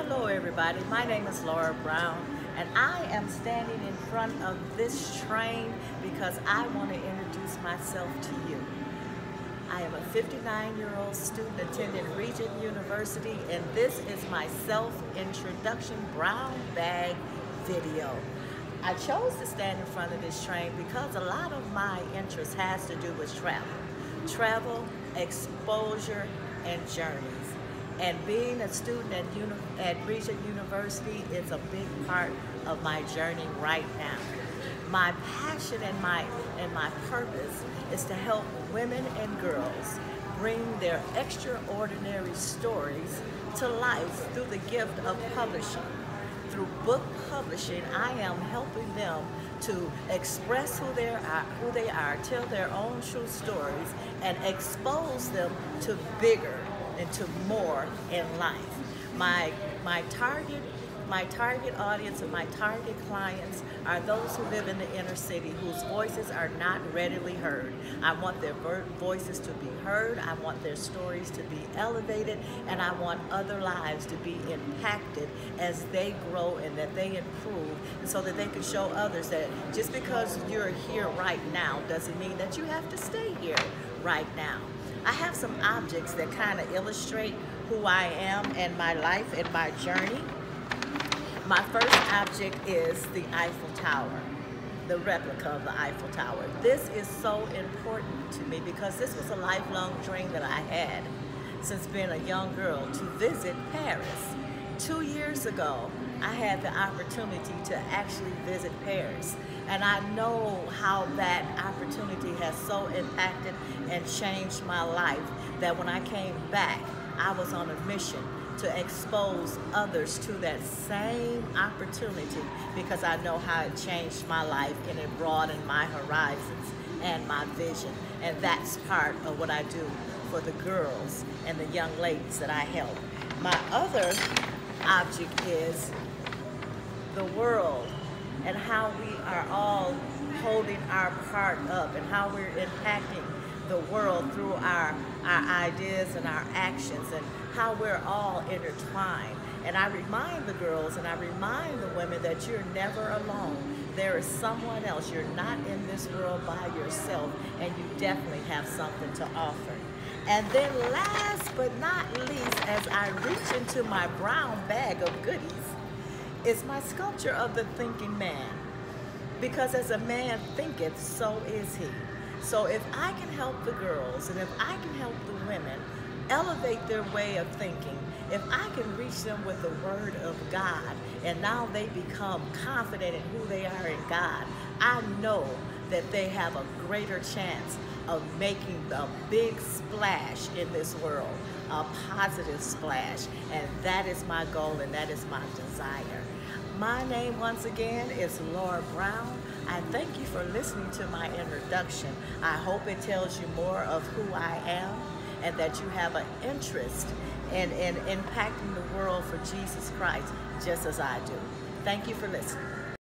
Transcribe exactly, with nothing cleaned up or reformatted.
Hello everybody, my name is Laura Brown and I am standing in front of this train because I want to introduce myself to you. I am a fifty-nine year old student attending Regent University and this is my self-introduction brown bag video. I chose to stand in front of this train because a lot of my interest has to do with travel. Travel, exposure, and journeys. And being a student at, uni at Regent University is a big part of my journey right now. My passion and my, and my purpose is to help women and girls bring their extraordinary stories to life through the gift of publishing. Through book publishing, I am helping them to express who they are, who they are, tell their own true stories, and expose them to bigger and to more in life. My my target my target audience and my target clients are those who live in the inner city whose voices are not readily heard. I want their voices to be heard, I want their stories to be elevated, and I want other lives to be impacted as they grow and that they improve, and so that they can show others that just because you're here right now doesn't mean that you have to stay here right now. I have some objects that kind of illustrate who I am and my life and my journey. My first object is the Eiffel Tower, the replica of the Eiffel Tower. This is so important to me because this was a lifelong dream that I had since being a young girl to visit Paris. Two years ago, I had the opportunity to actually visit Paris. And I know how that opportunity has so impacted and changed my life that when I came back, I was on a mission to expose others to that same opportunity because I know how it changed my life and it broadened my horizons and my vision. And that's part of what I do for the girls and the young ladies that I help. My other object is the world and how we are all holding our part up and how we're impacting the world through our, our ideas and our actions and how we're all intertwined. And I remind the girls and I remind the women that you're never alone. There is someone else. You're not in this world by yourself, and you definitely have something to offer. And then last but not least, as I reach into my brown bag of goodies, is my sculpture of the thinking man. Because as a man thinketh, so is he. So if I can help the girls and if I can help the women elevate their way of thinking, if I can reach them with the word of God and now they become confident in who they are in God, I know that they have a greater chance of making a big splash in this world, a positive splash. And that is my goal and that is my desire. My name once again is Laura Brown. I thank you for listening to my introduction. I hope it tells you more of who I am and that you have an interest in, in impacting the world for Jesus Christ just as I do. Thank you for listening.